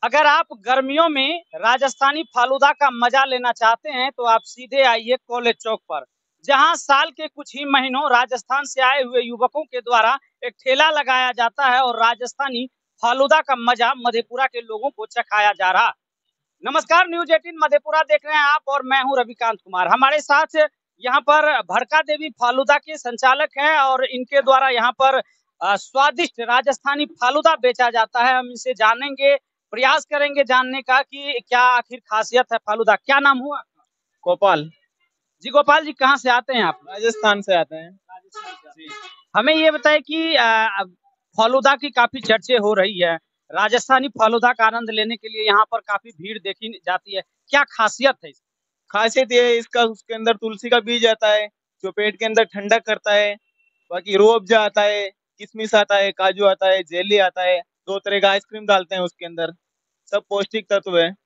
अगर आप गर्मियों में राजस्थानी फालूदा का मजा लेना चाहते हैं तो आप सीधे आइए कॉलेज चौक पर, जहां साल के कुछ ही महीनों राजस्थान से आए हुए युवकों के द्वारा एक ठेला लगाया जाता है और राजस्थानी फालूदा का मजा मधेपुरा के लोगों को चखाया जा रहा। नमस्कार, न्यूज 18 मधेपुरा देख रहे हैं आप और मैं हूं रविकांत कुमार। हमारे साथ यहाँ पर भड़का देवी फालूदा के संचालक हैं और इनके द्वारा यहाँ पर स्वादिष्ट राजस्थानी फालूदा बेचा जाता है। हम इनसे जानेंगे, प्रयास करेंगे जानने का कि क्या आखिर खासियत है फालूदा। क्या नाम हुआ? गोपाल। जी गोपाल जी, कहाँ से आते हैं आप? राजस्थान से आते हैं। जी। हमें ये बताए कि फालूदा की काफी चर्चे हो रही है। राजस्थानी फालूदा का आनंद लेने के लिए यहाँ पर काफी भीड़ देखी जाती है। क्या खासियत है इसकी? खासियत ये है इसका, उसके अंदर तुलसी का बीज आता है जो पेट के अंदर ठंडक करता है। बाकी रूह अफ़ज़ा आता है, किशमिश आता है, काजू आता है, जेली आता है, 2 तरह का आइसक्रीम डालते हैं उसके अंदर। सब पौष्टिक तत्व है।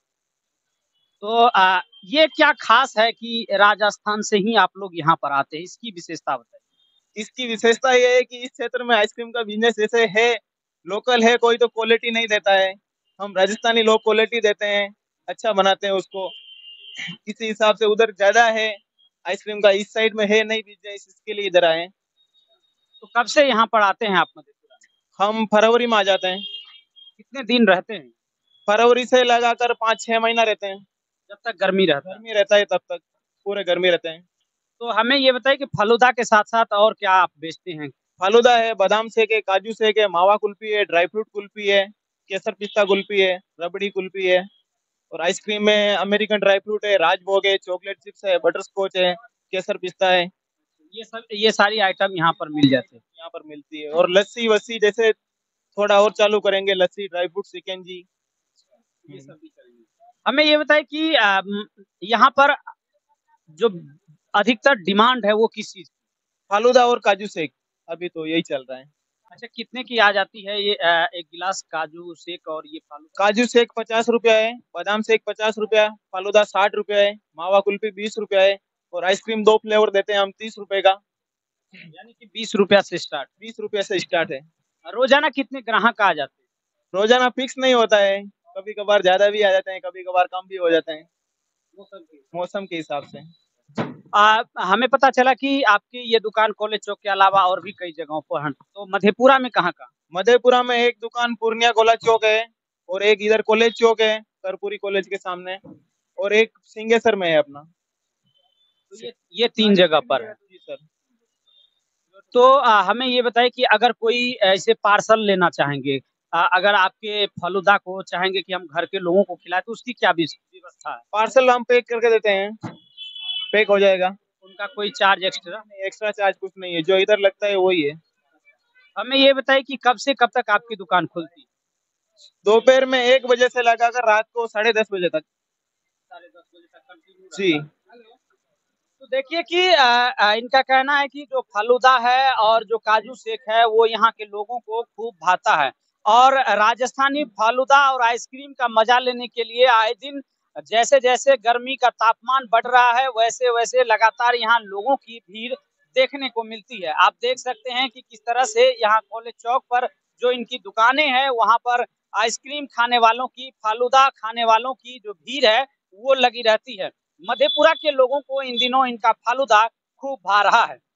तो ये क्या खास है कि राजस्थान से ही आप लोग यहाँ पर आते हैं? इसकी विशेषता बताइए। इसकी विशेषता ये है कि इस क्षेत्र में आइसक्रीम का बिजनेस जैसे है, लोकल है, कोई तो क्वालिटी नहीं देता है। हम राजस्थानी लोग क्वालिटी देते हैं, अच्छा बनाते हैं उसको। इसी हिसाब से उधर ज्यादा है आइसक्रीम का, इस साइड में है नहीं बिजनेस, इसके लिए इधर आए। तो कब से यहाँ पर आते हैं आप मधेपुरा? हम फरवरी में आ जाते हैं। कितने दिन रहते हैं? फरवरी से लगाकर 5-6 महीना रहते हैं। जब तक गर्मी रहता है। गर्मी रहता है तब तक पूरे गर्मी रहते हैं। तो हमें ये बताइए कि फालूदा के साथ साथ और क्या आप बेचते हैं? फालूदा है, बादाम शेक है, काजू शेक है, मावा कुल्फी है, ड्राई फ्रूट कुल्फी है, केसर पिस्ता कुल्फी है, रबड़ी कुल्फी है। और आइसक्रीम में अमेरिकन ड्राई फ्रूट है, राजभोग है, चॉकलेट चिप्स है, बटर स्कॉच है, केसर पिस्ता है। ये सारी आइटम यहाँ पर मिल जाते हैं। यहाँ पर मिलती है। और लस्सी वस्सी जैसे थोड़ा और चालू करेंगे, लस्सी, ड्राई फ्रूट, शिकंजी, ये सब भी करेंगे। हमें ये बताइए कि यहाँ पर जो अधिकतर डिमांड है वो किस चीज की? फालूदा और काजू शेक अभी तो यही चल रहा है। अच्छा, कितने की आ जाती है ये एक गिलास काजू शेक और ये फालूदा? काजू शेक 50 रुपया है, बादाम शेक 50 रुपया, फालूदा 60 रुपया है, मावा कुल्फी 20 रुपया है। और आइसक्रीम 2 फ्लेवर देते हैं हम 30 रुपए का। यानी कि 20 रुपया से स्टार्ट। 20 रुपया से स्टार्ट है। रोजाना कितने ग्राहक आ जाते हैं? रोजाना फिक्स नहीं होता है, कभी कभार ज्यादा भी आ जाते हैं, कभी कभार कम भी हो जाते हैं, मौसम के हिसाब से। हमें पता चला कि आपकी ये दुकान कॉलेज चौक के अलावा और भी कई जगहों पर है, तो मधेपुरा में कहाँ कहाँ? मधेपुरा में एक दुकान पूर्णिया कॉलेज चौक है, और एक इधर कॉलेज चौक है करपुरी कॉलेज के सामने, और एक सिंगेसर में है अपना। तो ये 3 जगह पर है। जी सर। तो हमें ये बताइए कि अगर कोई ऐसे पार्सल लेना चाहेंगे, अगर आपके फालूदा को चाहेंगे कि हम घर के लोगों को खिलाएं तो उसकी क्या व्यवस्था है? पार्सल हम पैक करके देते हैं, पैक हो जाएगा। उनका कोई चार्ज एक्स्ट्रा? नहीं, एक्स्ट्रा चार्ज कुछ नहीं है, जो इधर लगता है वही है। हमें ये बताइए कि कब से कब तक आपकी दुकान खुलती है? दोपहर में 1 बजे से लगाकर रात को 10:30 बजे तक। 10:30 बजे तक कंटिन्यू जी। रहता है। तो देखिए कि इनका कहना है कि जो फालूदा है और जो काजू शेक है वो यहाँ के लोगों को खूब भाता है और राजस्थानी फालूदा और आइसक्रीम का मजा लेने के लिए आए दिन जैसे जैसे गर्मी का तापमान बढ़ रहा है वैसे वैसे लगातार यहाँ लोगों की भीड़ देखने को मिलती है। आप देख सकते हैं कि किस तरह से यहाँ कॉलेज चौक पर जो इनकी दुकानें हैं वहाँ पर आइसक्रीम खाने वालों की, फालूदा खाने वालों की जो भीड़ है वो लगी रहती है। मधेपुरा के लोगों को इन दिनों इनका फालूदा खूब भा रहा है।